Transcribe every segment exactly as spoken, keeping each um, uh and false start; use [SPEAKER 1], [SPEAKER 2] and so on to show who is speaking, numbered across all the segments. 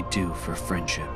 [SPEAKER 1] do for friendship.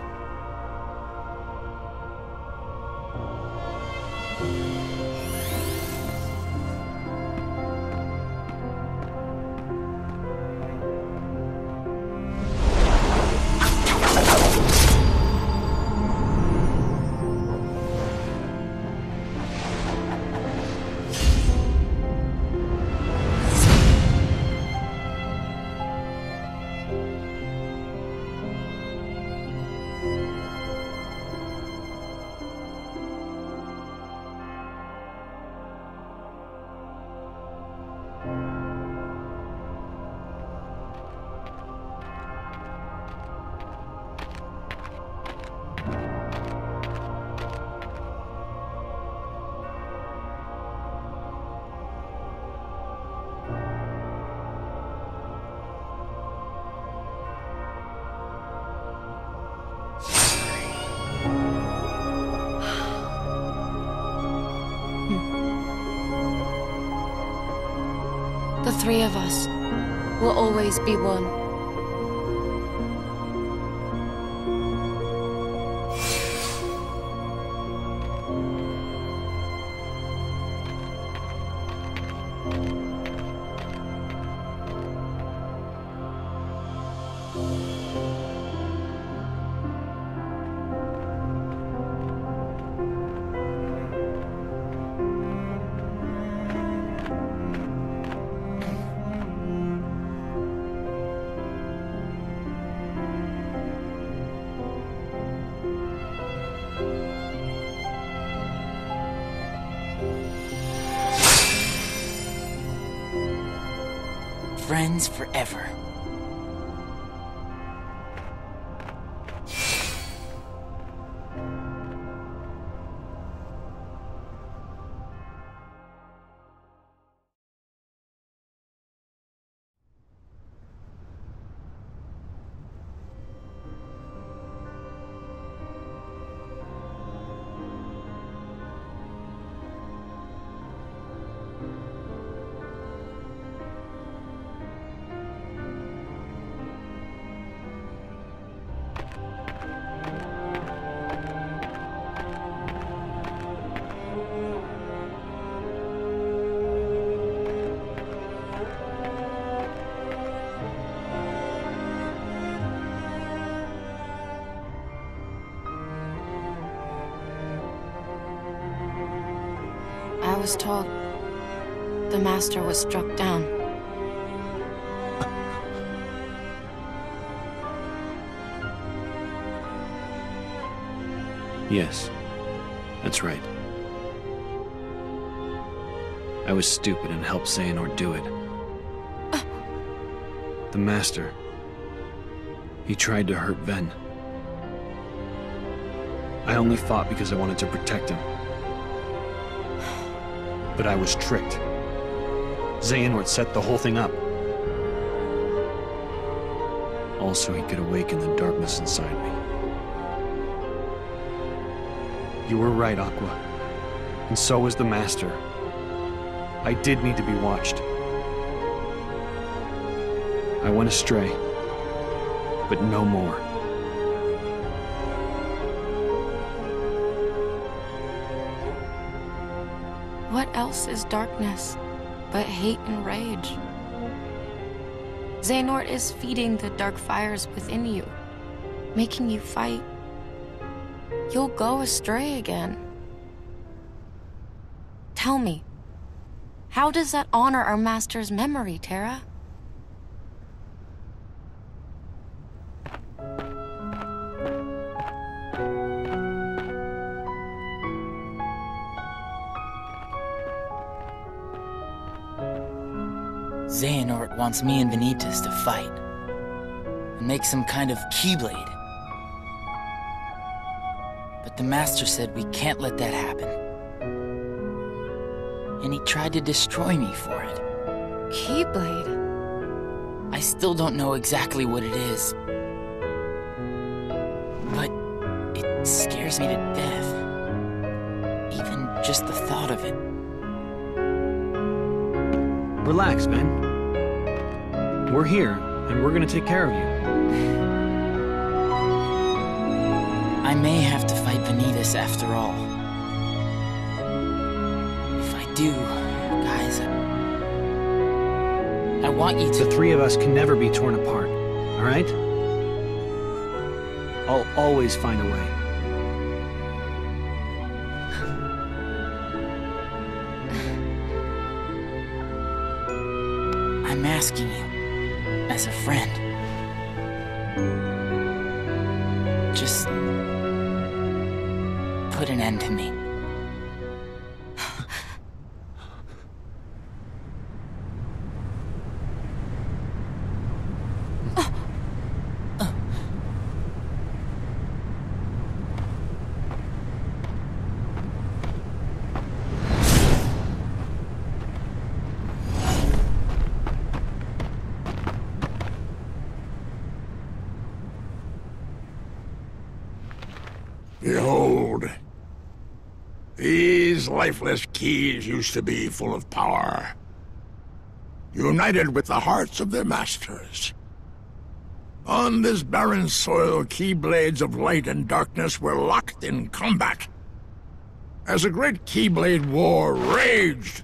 [SPEAKER 2] The three of us will always be one.
[SPEAKER 3] Friends forever.
[SPEAKER 2] I was told the Master was struck down.
[SPEAKER 1] Yes, that's right. I was stupid and helped Xehanort do it.
[SPEAKER 2] Uh.
[SPEAKER 1] The Master, he tried to hurt Ven. I only fought because I wanted to protect him. But I was tricked. Xehanort set the whole thing up. Also, he could awaken the darkness inside me. You were right, Aqua. And so was the Master. I did need to be watched. I went astray, but no more.
[SPEAKER 2] What else is darkness but hate and rage? Xehanort is feeding the dark fires within you, making you fight. You'll go astray again. Tell me, how does that honor our Master's memory, Terra?
[SPEAKER 3] Xehanort wants me and Vanitas to fight and make some kind of keyblade. But the Master said we can't let that happen. And he tried to destroy me for it.
[SPEAKER 2] Keyblade?
[SPEAKER 3] I still don't know exactly what it is. But it scares me to death. Even just the thought of it.
[SPEAKER 1] Relax, Ben. We're here, and we're gonna take care of you.
[SPEAKER 3] I may have to fight Vanitas after all. If I do, guys, I, I want you to...
[SPEAKER 1] The three of us can never be torn apart, all right? I'll always find a way.
[SPEAKER 3] I'm asking you, as a friend. Just put an end to me.
[SPEAKER 4] Behold, these lifeless keys used to be full of power, united with the hearts of their masters. On this barren soil, keyblades of light and darkness were locked in combat. As a great keyblade war raged,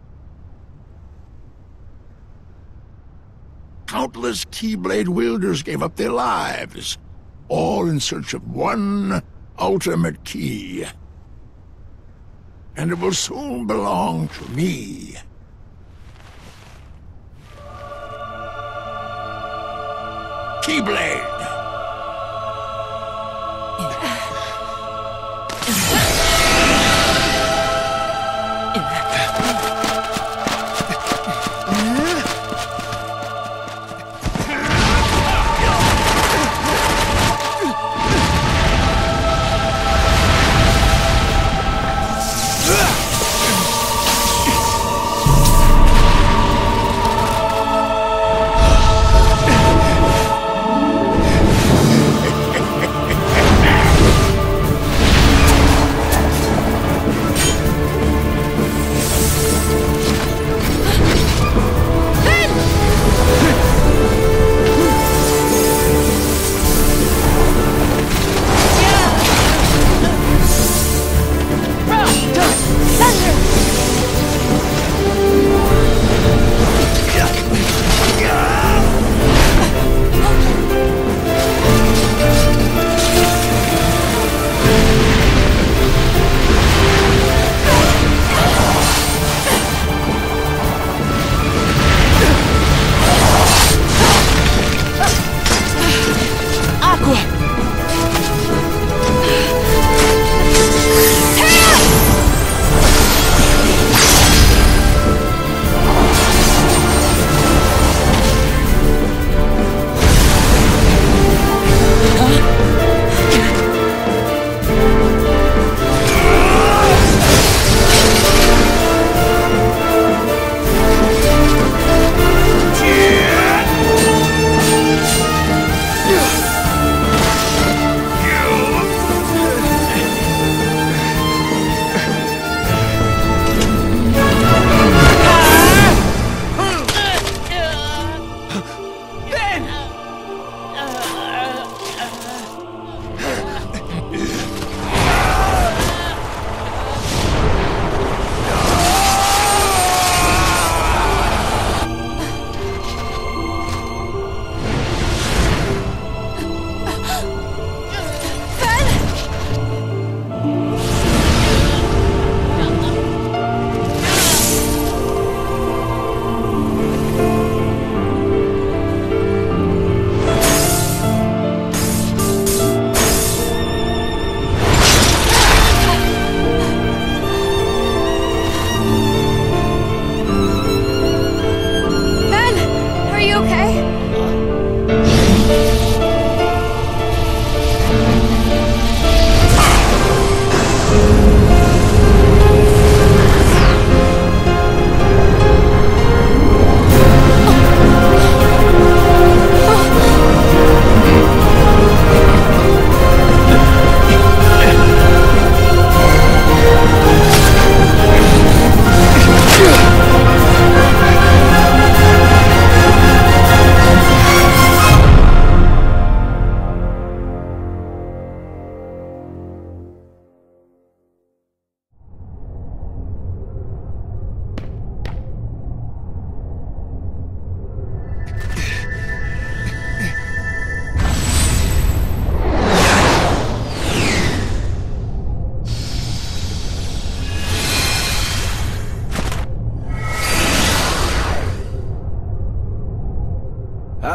[SPEAKER 4] countless keyblade wielders gave up their lives, all in search of one ultimate key. And it will soon belong to me. Keyblade!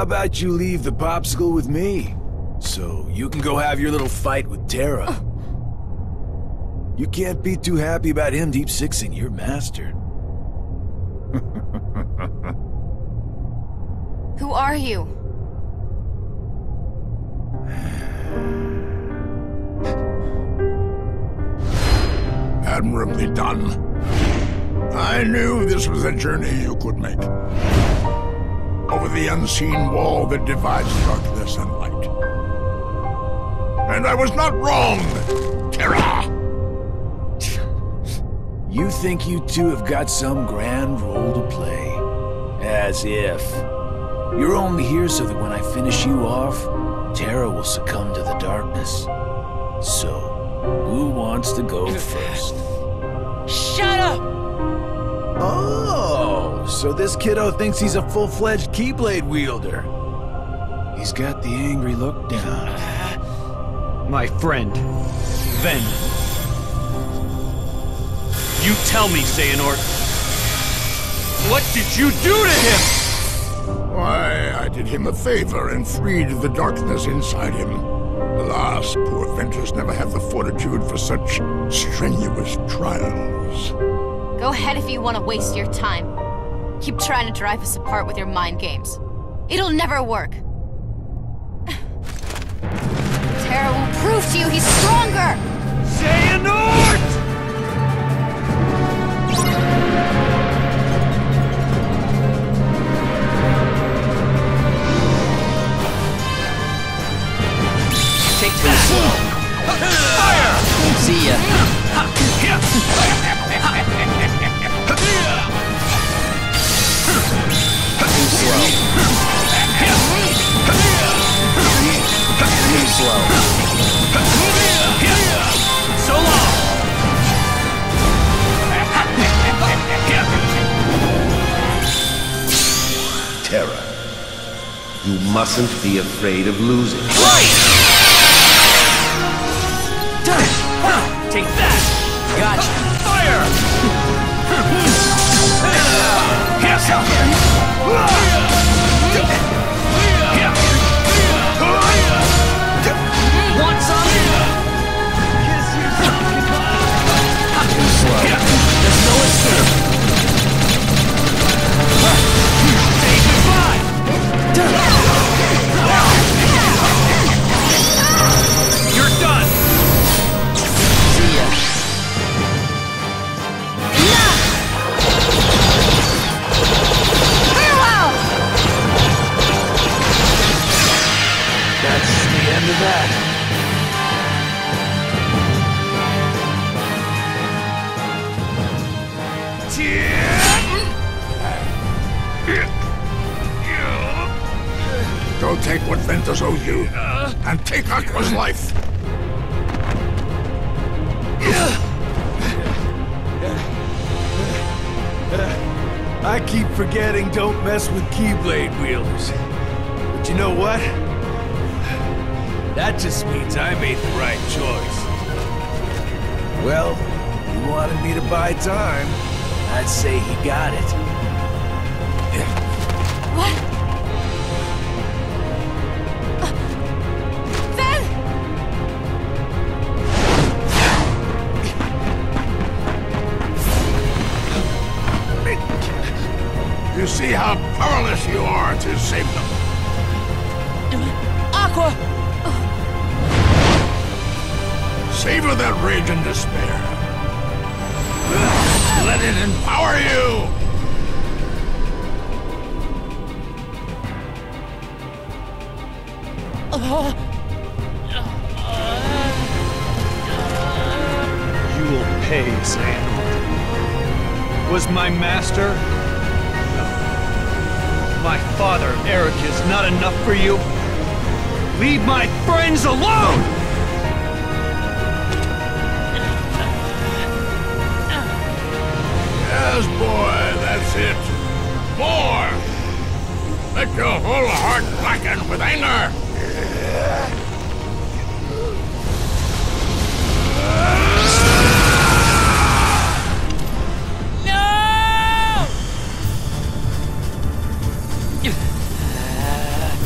[SPEAKER 5] How about you leave the popsicle with me? So you can go have your little fight with Terra. You can't be too happy about him deep sixing your master.
[SPEAKER 2] Who are you?
[SPEAKER 4] Admirably done. I knew this was a journey you could make. Over the unseen wall that divides darkness and light. And I was not wrong, Terra!
[SPEAKER 5] You think you two have got some grand role to play. As if. You're only here so that when I finish you off, Terra will succumb to the darkness. So, who wants to go first?
[SPEAKER 3] Shut up!
[SPEAKER 5] Oh, so this kiddo thinks he's a full-fledged Keyblade wielder. He's got the angry look down.
[SPEAKER 1] My friend, Ven. You tell me, Xehanort. What did you do to him?
[SPEAKER 4] Why, I did him a favor and freed the darkness inside him. Alas, poor Ventus never had the fortitude for such strenuous trials.
[SPEAKER 2] Go ahead if you want to waste your time. Keep trying to drive us apart with your mind games. It'll never work. Terra will prove to you he's stronger!
[SPEAKER 1] Xehanort!
[SPEAKER 3] Take this. Fire! See ya. Too slow. Too slow.
[SPEAKER 1] So long!
[SPEAKER 6] Terra, you mustn't be afraid of losing.
[SPEAKER 3] Right! Take that! Gotcha!
[SPEAKER 1] Fire!
[SPEAKER 3] Want some? Too slow. There's no escape.
[SPEAKER 1] Say goodbye! You're done!
[SPEAKER 3] See ya.
[SPEAKER 5] That's the end of that.
[SPEAKER 4] Go take what Ventus owes you, and take Aqua's life.
[SPEAKER 5] I keep forgetting don't mess with Keyblade wielders. But you know what? That just means I made the right choice. Well, you wanted me to buy time. I'd say he got it.
[SPEAKER 2] What? Ven!
[SPEAKER 4] You see how powerless you are to save them.
[SPEAKER 3] Aqua!
[SPEAKER 4] Savor that rage and despair. Let it empower you!
[SPEAKER 1] You will pay, Xehanort. Was my master? No. My father, Eric, is not enough for you? Leave my friends alone!
[SPEAKER 4] Yes, boy, that's it. More! Let your whole heart blacken with anger!
[SPEAKER 3] No!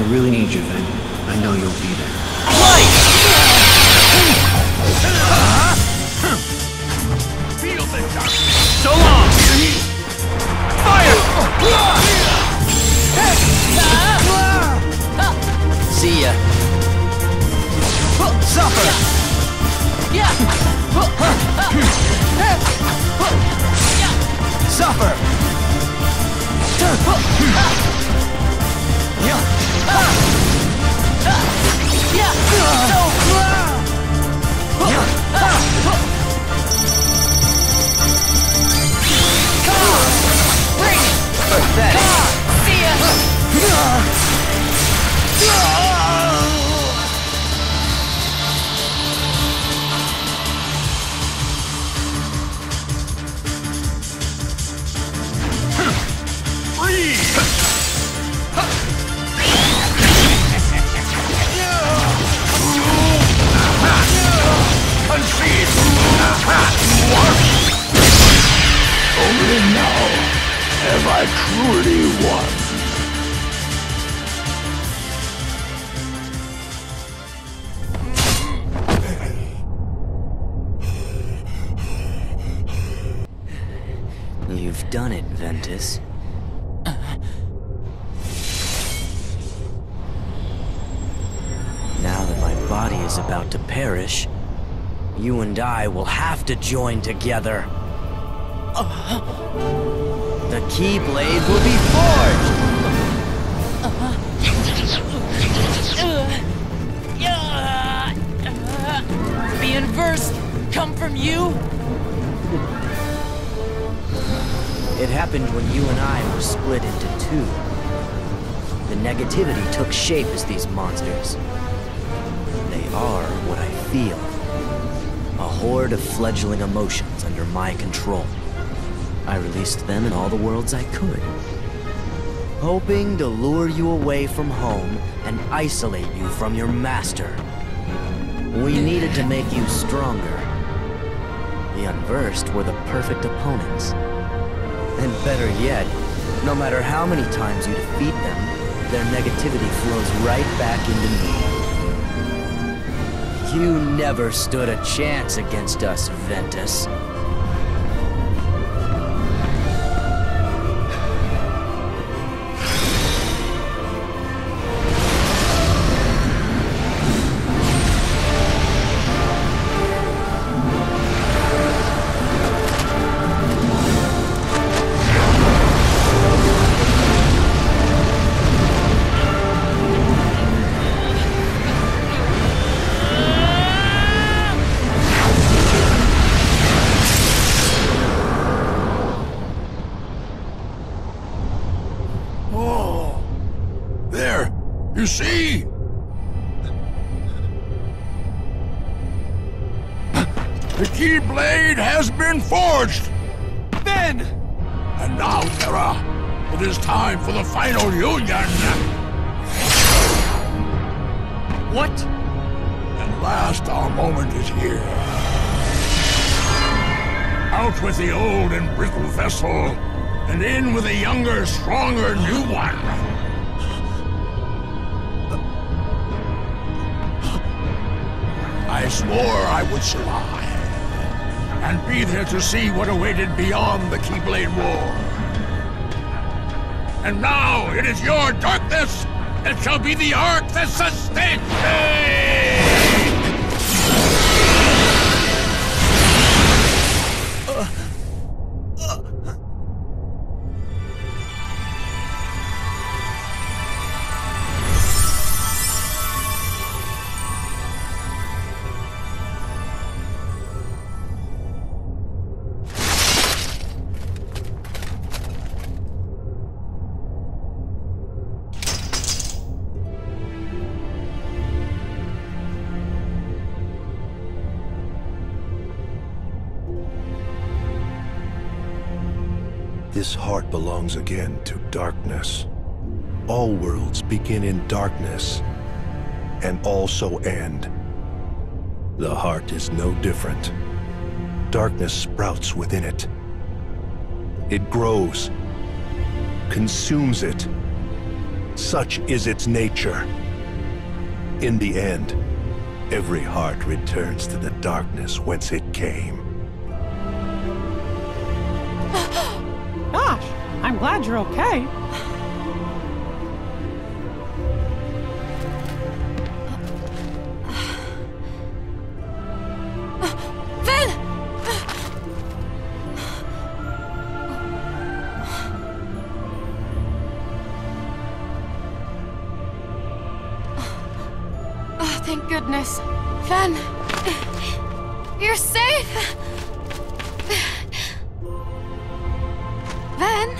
[SPEAKER 7] really need you, Vin. I know you'll be there.
[SPEAKER 4] Feel the darkness.
[SPEAKER 1] So long! Fire!
[SPEAKER 3] See ya.
[SPEAKER 1] Suffer! Suffer!
[SPEAKER 3] Pathetic.
[SPEAKER 2] See ya!
[SPEAKER 4] Only now have I truly won.
[SPEAKER 3] You've done it, Ventus. Now that my body is about to perish, you and I will have to join together. The Keyblade will be forged!
[SPEAKER 8] The inverse come from you?
[SPEAKER 3] It happened when you and I were split into two. The negativity took shape as these monsters. They are what I feel. A horde of fledgling emotions under my control. I released them in all the worlds I could, hoping to lure you away from home and isolate you from your master. We needed to make you stronger. The Unversed were the perfect opponents. And better yet, no matter how many times you defeat them, their negativity flows right back into me. You never stood a chance against us, Ventus.
[SPEAKER 4] You see? The Keyblade has been forged!
[SPEAKER 1] Then!
[SPEAKER 4] And now, Terra, it is time for the final union!
[SPEAKER 1] What?
[SPEAKER 4] At last our moment is here. Out with the old and brittle vessel, and in with a younger, stronger new one. I swore I would survive, and be there to see what awaited beyond the Keyblade War. And now it is your darkness that shall be the arc that sustains me!
[SPEAKER 9] This heart belongs again to darkness. All worlds begin in darkness, and also end. The heart is no different. Darkness sprouts within it. It grows, consumes it, Such is its nature. In the end, every heart returns to the darkness whence it came.
[SPEAKER 10] Gosh, I'm glad you're okay.
[SPEAKER 2] Thank goodness. Ven! You're safe! Ven!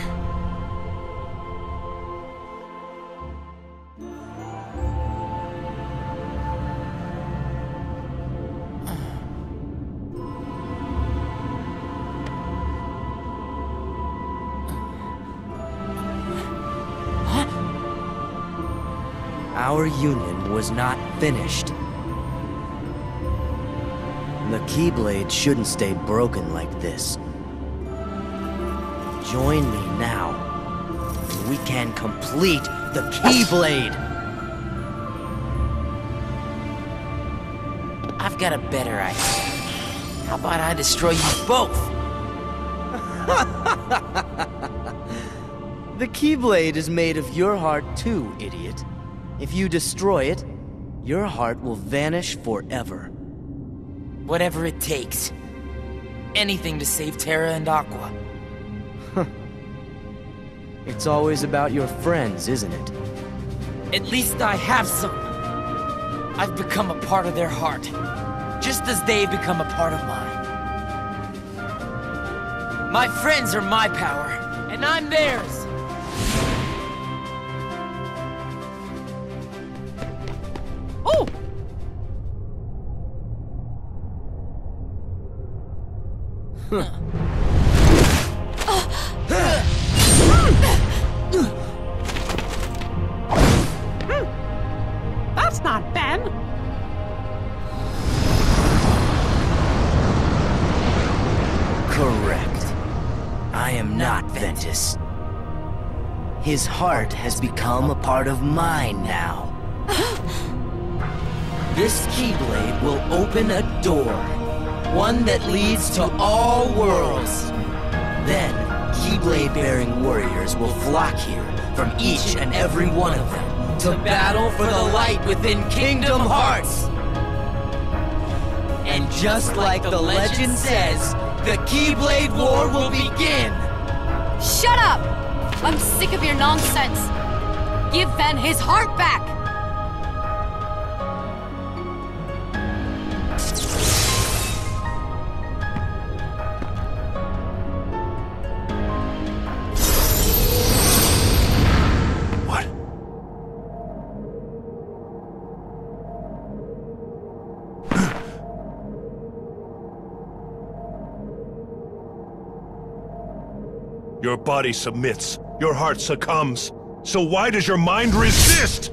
[SPEAKER 3] Our union was not finished. The Keyblade shouldn't stay broken like this. Join me now. We can complete the Keyblade!
[SPEAKER 8] I've got a better idea. How about I destroy you both?
[SPEAKER 3] The Keyblade is made of your heart too, idiot. If you destroy it, your heart will vanish forever.
[SPEAKER 8] Whatever it takes. Anything to save Terra and Aqua.
[SPEAKER 3] It's always about your friends, isn't it?
[SPEAKER 8] At least I have some. I've become a part of their heart, just as they've become a part of mine. My friends are my power, and I'm theirs.
[SPEAKER 10] Oh! That's not Ben.
[SPEAKER 3] Correct. I am not Ventus. His heart has become a part of mine now. This Keyblade will open a door. One that leads to all worlds. Then, Keyblade-bearing warriors will flock here from each and every one of them to battle for the light within Kingdom Hearts. And just like the legend says, the Keyblade War will begin!
[SPEAKER 2] Shut up! I'm sick of your nonsense! Give Ven his heart back!
[SPEAKER 9] Your body submits, your heart succumbs. So why does your mind resist?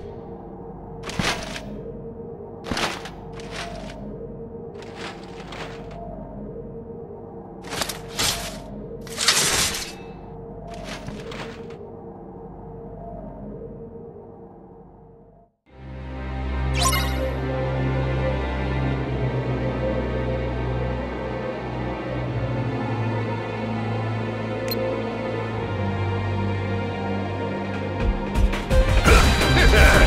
[SPEAKER 9] Yeah!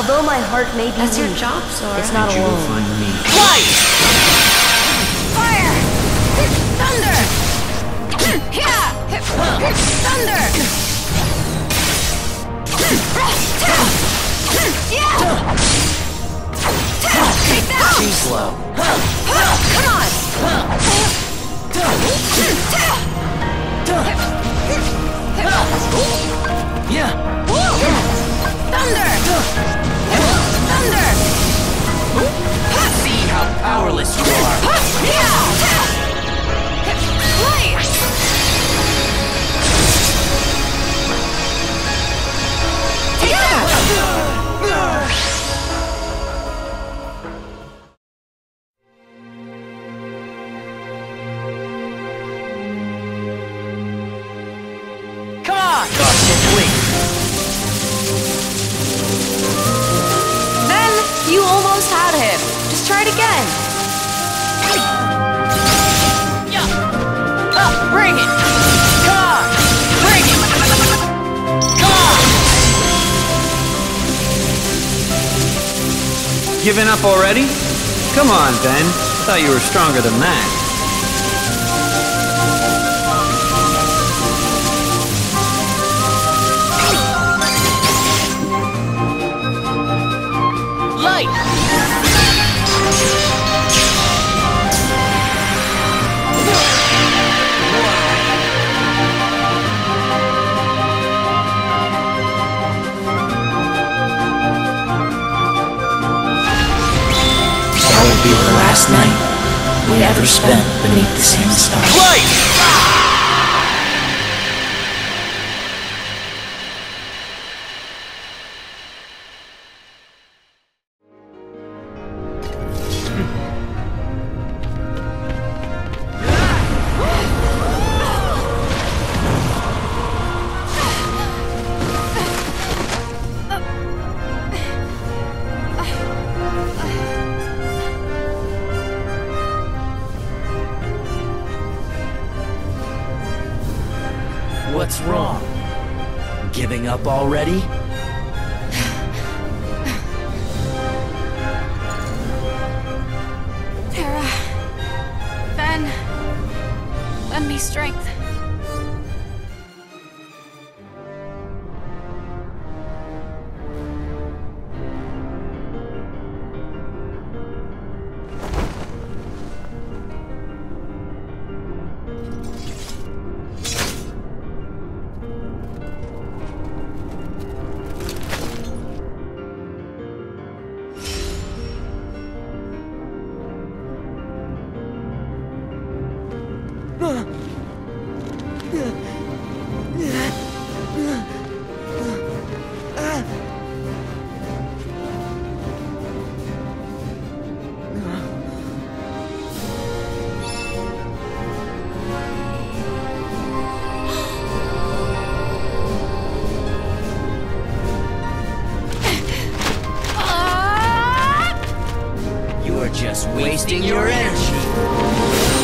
[SPEAKER 11] Although my heart may be
[SPEAKER 2] That's your
[SPEAKER 11] weak,
[SPEAKER 2] job, Sora.
[SPEAKER 11] it's not
[SPEAKER 7] And you will
[SPEAKER 11] alone.
[SPEAKER 7] find me.
[SPEAKER 8] Light!
[SPEAKER 2] Fire! Thunder! Yeah! Thunder! Yeah! Take that!
[SPEAKER 8] Too slow.
[SPEAKER 2] Come on!
[SPEAKER 8] Yeah.
[SPEAKER 2] Thunder! Thunder!
[SPEAKER 8] See how powerless you are.
[SPEAKER 2] Light! Take that!
[SPEAKER 8] Come on! Cautiously.
[SPEAKER 2] Ben, you almost had him. Just try it again.
[SPEAKER 8] Yeah. Up, bring it. Come on. Bring it. Come on.
[SPEAKER 1] Giving up already? Come on, Ben. I thought you were stronger than that.
[SPEAKER 8] Light.
[SPEAKER 12] That would be the last night we ever spent beneath the same stars.
[SPEAKER 8] Light.
[SPEAKER 3] What's wrong? Giving up already?
[SPEAKER 2] Terra. Ben. Lend me strength.
[SPEAKER 3] You're just wasting your energy.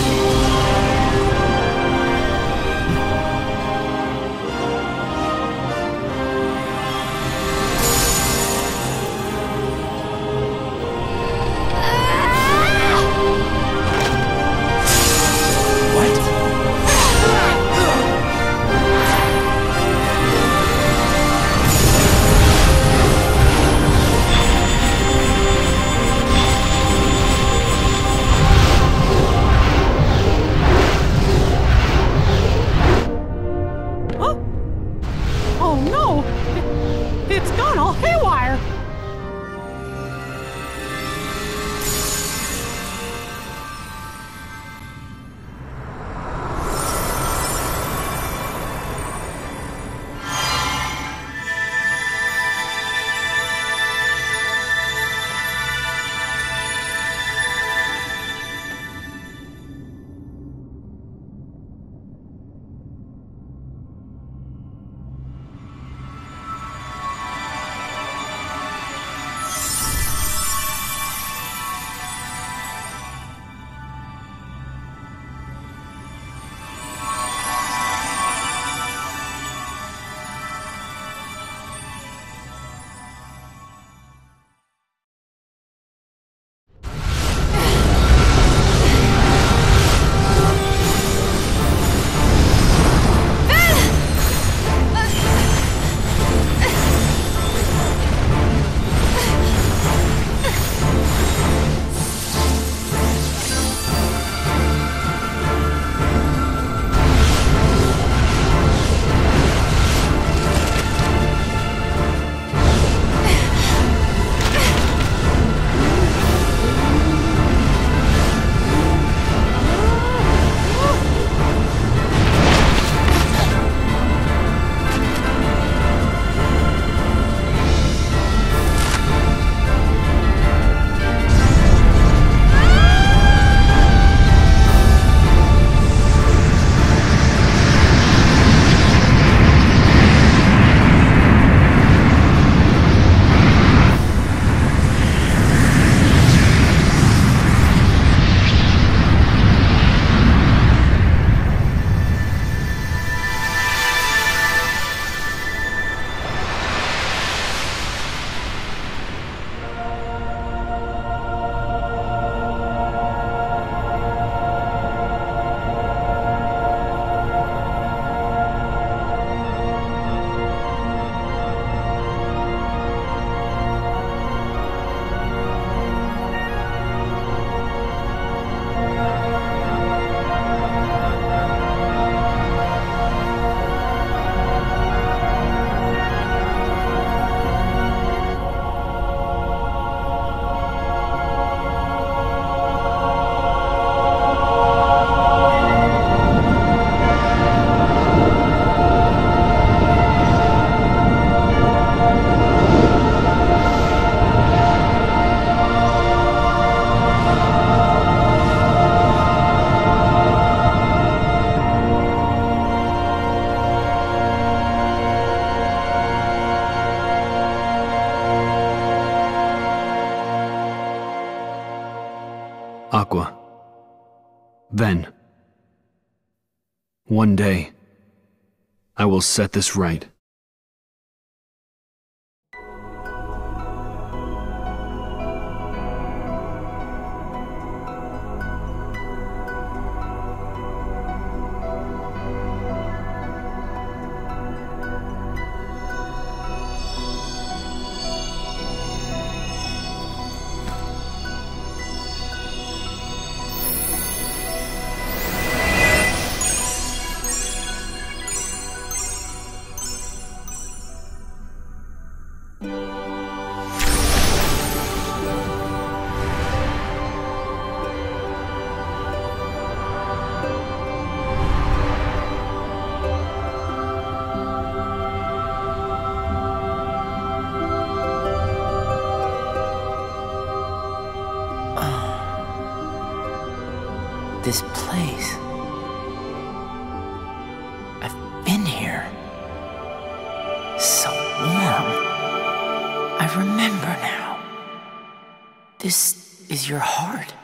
[SPEAKER 7] Aqua. Ven. One day, I will set this right.
[SPEAKER 12] This place. I've been here. So warm. I remember now. This is your heart.